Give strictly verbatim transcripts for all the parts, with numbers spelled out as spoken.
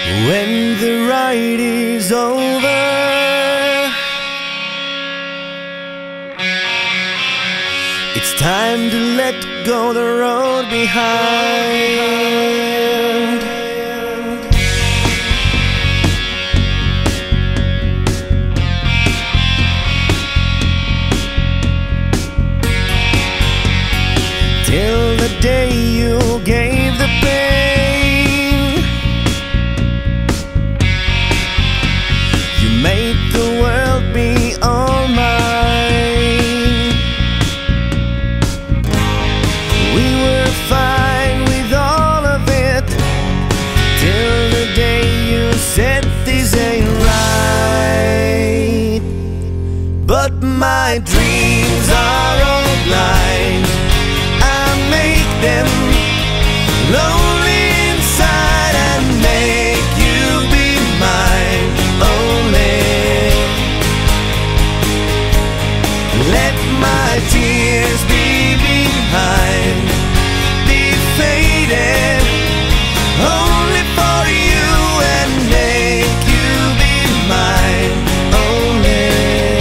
When the ride is over, it's time to let go the road behind. Till the day you gave the pain, you made the world be all mine. We were fine with all of it, till the day you said this ain't right. But my dreams are all blind, them lonely inside and make you be mine only. Let my tears be behind, be faded only for you, and make you be mine only.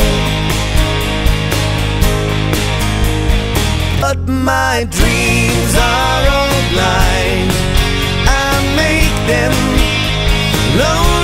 But my dreams are all blind, I make them lonely.